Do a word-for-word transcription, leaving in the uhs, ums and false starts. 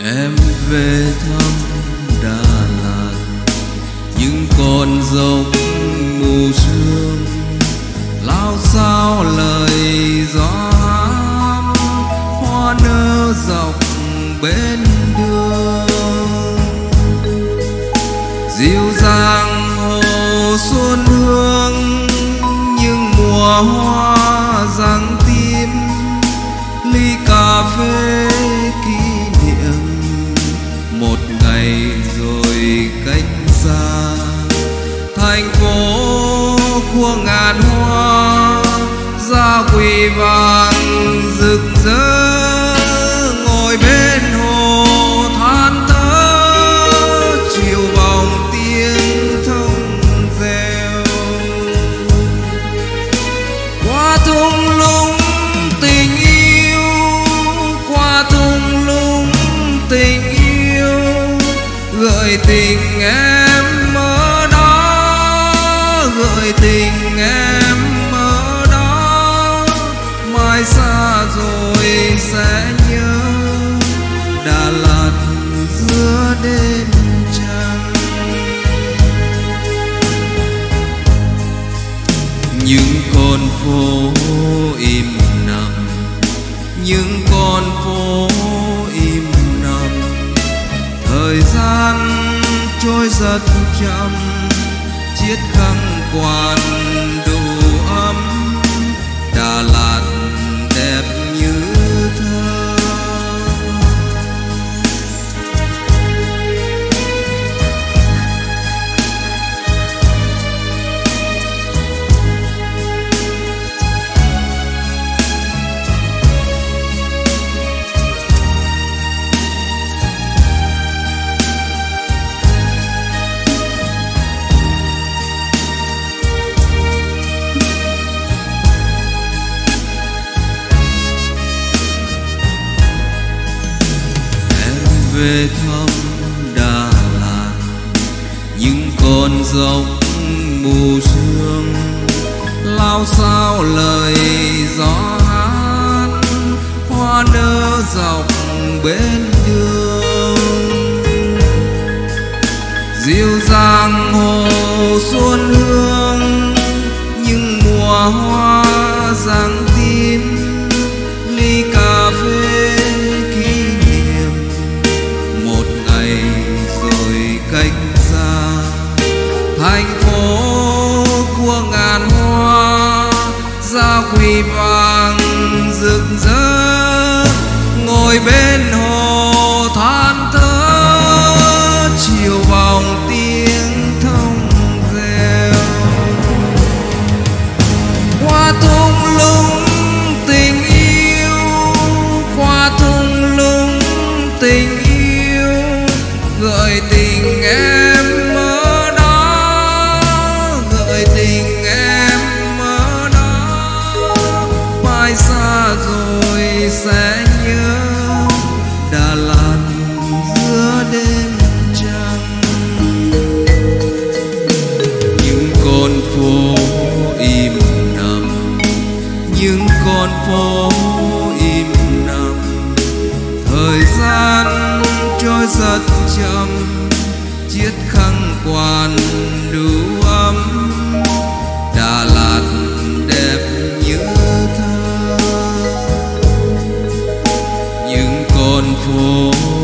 Em về thăm Đà Lạt, những con dốc mù sương lao sao lời gió hát, hoa nở dọc bên đường. Dịu dàng hồ xuân hương, những mùa hoa giăng tim, ly cà phê kỷ niệm một ngày rồi cách xa. Thành phố của ngàn hoa, gia quỳ vàng rực rỡ, ngồi bên hồ than thở, chiều vòng tiếng thông reo. Qua thung lũng tình yêu, qua thung lũng tình yêu, gợi tình em ở đó, gợi tình em ở đó. Mai xa rồi sẽ nhớ Đà Lạt giữa đêm trăng. Những con phố im lặng, những con phố im lặng, thời gian trôi rất chậm, chiếc khăn quàng đủ ấm. Đà Lạt đẹp như thơ. Về thăm Đà Lạt, những con dốc mù sương lao sao lời gió hát, hoa nở dọc bên đường. Dịu dàng hồ xuân hương, những mùa hoa giăng tim, ly cà phê cách xa. Thành phố của ngàn hoa, gia quỳ vàng rực rỡ, ngồi bên hồ than thở, chiều vòng tiếng thông reo. Qua thung lũng tình yêu, qua thung lũng tình yêu, gợi tình em ở đó, gợi tình em ở đó. Mai xa rồi sẽ nhớ Đà Lạt giữa đêm trăng. Những con phố im lặng, những con phố im lặng, thời gian trôi rất chậm, chiếc khăn quàng đủ ấm. Đà Lạt đẹp như thơ, những con phố